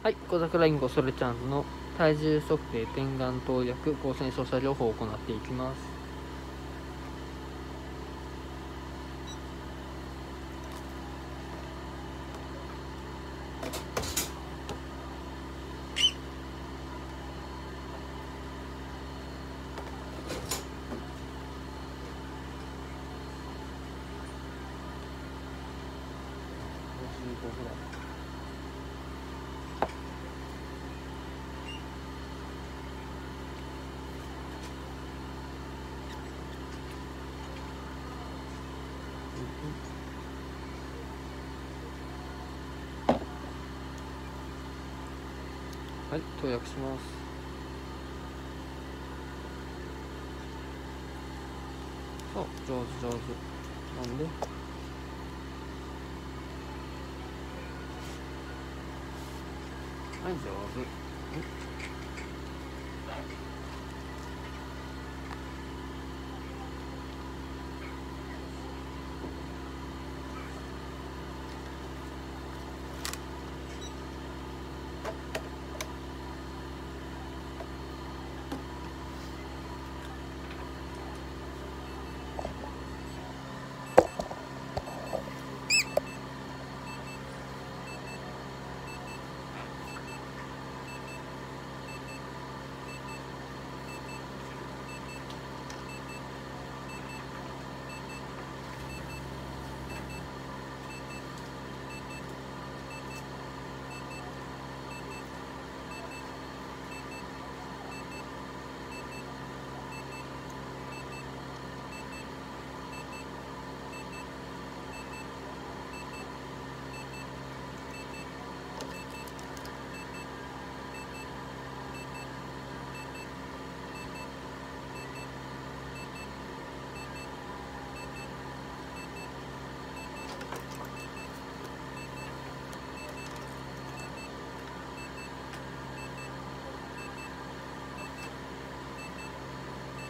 はい、小桜インコソルチャンズの体重測定、点眼投薬、光線照射療法を行っていきます。55ぐらい。はい、投薬します。そう、上手上手。なんではい、上手。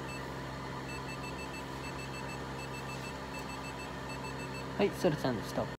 はい、ソルちゃんでした。